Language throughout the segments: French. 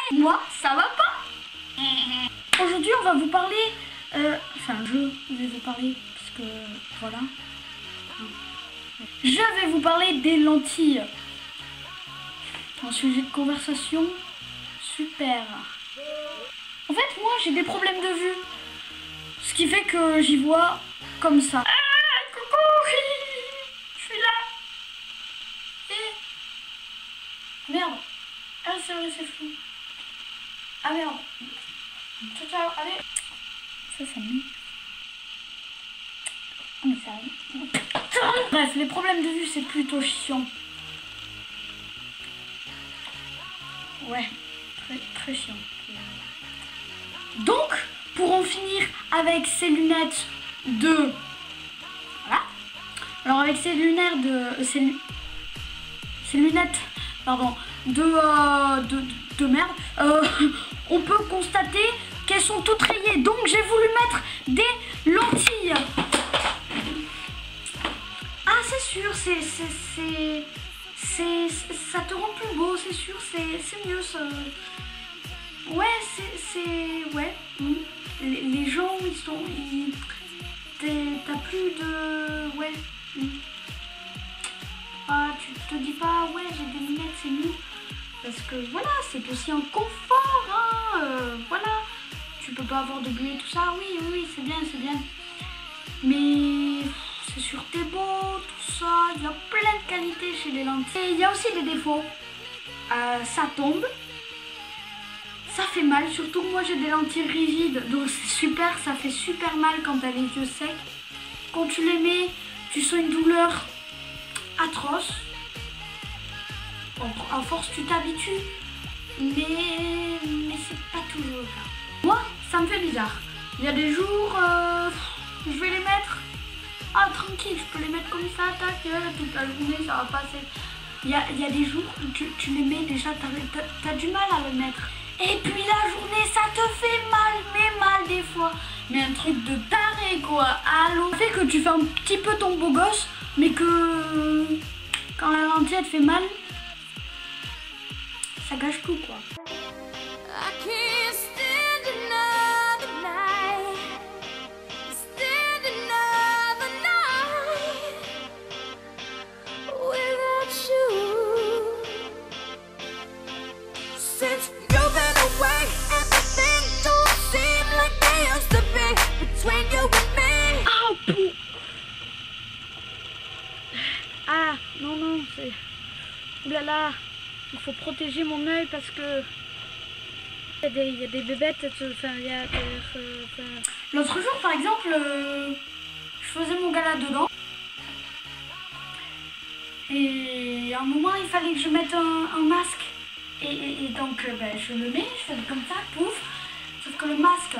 Moi, ça va pas. Aujourd'hui, on va vous parler... enfin, je vais vous parler, parce que... Voilà. Je vais vous parler des lentilles. Un sujet de conversation super. En fait, moi, j'ai des problèmes de vue. Ce qui fait que j'y vois comme ça. Ah, coucou. Je suis là. Et... Merde. Ah, c'est vrai, c'est flou. Ah, merde. Ciao, ciao, allez. Ça m'énerve. Oh, mais ça... Bref, les problèmes de vue, c'est plutôt chiant. Ouais, très chiant. Donc, pour en finir avec ces lunettes de... Voilà. Alors, avec ces lunettes de... Ces lunettes, pardon, de merde, on peut constater qu'elles sont toutes rayées. Donc, j'ai voulu mettre des lentilles. Ah, c'est sûr, ça te rend plus beau, c'est sûr, c'est mieux ça. Ouais, ouais. Les gens, t'as plus de... Ouais. Ah, tu te dis pas, ouais, j'ai des lunettes, c'est mieux. Parce que voilà, c'est aussi un confort, hein. Voilà. Tu peux pas avoir de bleu et tout ça, oui, c'est bien. Mais... c'est sûr, t'es beau, tout ça, il y a plein de qualités chez les lentilles. Et il y a aussi des défauts. Ça tombe, ça fait mal, surtout que moi j'ai des lentilles rigides, donc c'est super, ça fait super mal quand t'as les yeux secs. Quand tu les mets, tu sens une douleur atroce. Bon, à force tu t'habitues, mais c'est pas toujours le cas. Moi, ça me fait bizarre. Il y a des jours, je vais les mettre. Ah, tranquille, je peux les mettre comme ça, tac, toute la journée, ça va passer. Il y a des jours où tu les mets déjà, t'as du mal à le mettre. Et puis la journée, ça te fait mal, mais mal des fois. Mais un truc de taré, quoi. Allô. Ça fait que tu fais un petit peu ton beau gosse, mais que quand la lentille, elle te fait mal, ça gâche tout, quoi. Ah, non, c'est... Oulala, il faut protéger mon œil parce que... Il y a des bébêtes, enfin, il y a... L'autre jour, par exemple, je faisais mon gala dedans. Et à un moment, il fallait que je mette un masque. Et donc, je le mets, je fais comme ça, pouf. Sauf que le masque...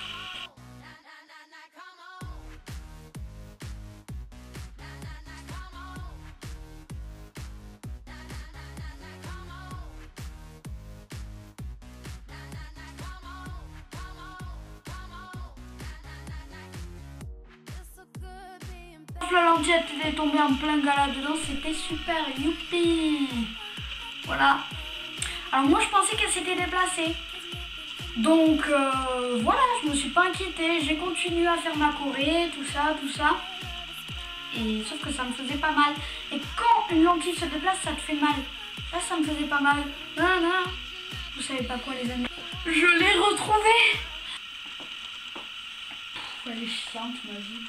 La lentille était tombée en plein gala dedans, c'était super, youpi. Voilà. Alors moi je pensais qu'elle s'était déplacée. Donc voilà, je me suis pas inquiétée, j'ai continué à faire ma choré, tout ça. Et sauf que ça me faisait pas mal. Et quand une lentille se déplace, ça te fait mal. Là ça me faisait pas mal. Non. Vous savez pas quoi les amis. Je l'ai retrouvée. Elle est chiante ma vie.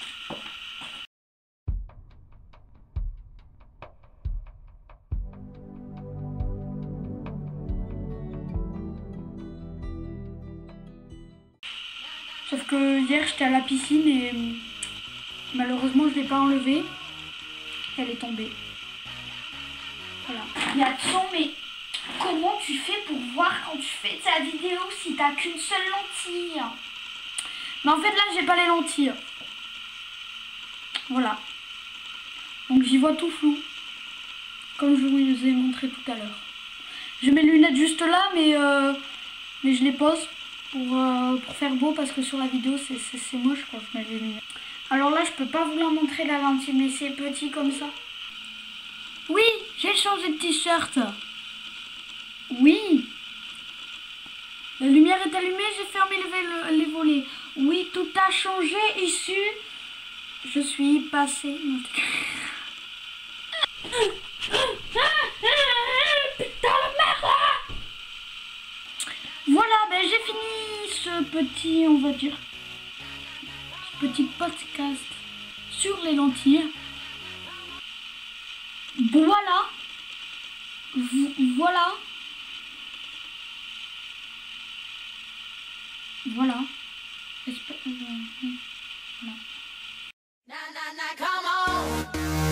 Sauf que hier j'étais à la piscine et malheureusement je ne l'ai pas enlevée. Elle est tombée. Voilà. Mais attends, mais comment tu fais pour voir quand tu fais ta vidéo si t'as qu'une seule lentille? Mais en fait là j'ai pas les lentilles. Voilà. Donc j'y vois tout flou. Comme je vous ai montré tout à l'heure. J'ai mes lunettes juste là mais je les pose. Pour faire beau parce que sur la vidéo c'est moche quoi, je mets les lunettes. Alors là je peux pas vous la montrer la lentille mais c'est petit comme ça. Oui, j'ai changé de t-shirt. Oui. lumière est allumée, j'ai fermé les volets. Oui, tout a changé ici. Je suis passé. Putain la merde! Voilà, ben j'ai fini ce petit, on va dire, ce petit podcast sur les lentilles. Voilà. Voilà. Voilà. Voilà. Na na na, come on.